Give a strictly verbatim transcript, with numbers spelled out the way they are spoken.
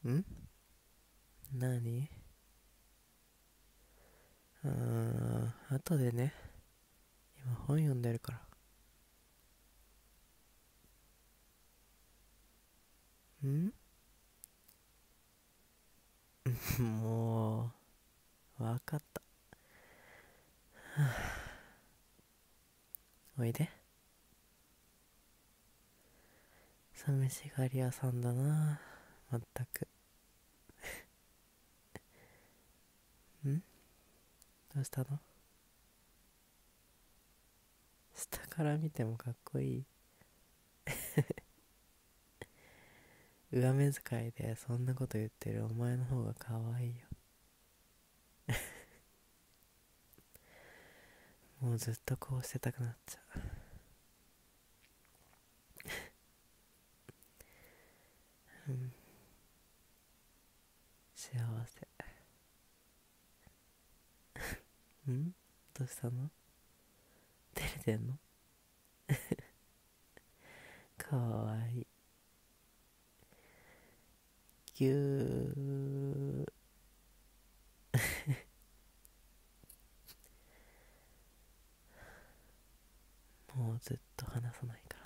ん何？うーん、後でね。今本読んでるから。んもう、わかった。おいで。寂しがり屋さんだな。まったく。んどうしたの？下から見てもかっこいい。上目遣いでそんなこと言ってるお前の方が可愛いよ。もうずっとこうしてたくなっちゃう。うん、幸せ。んどうしたの？照れてんの？かわいい。ぎゅー。もうずっと話さないから。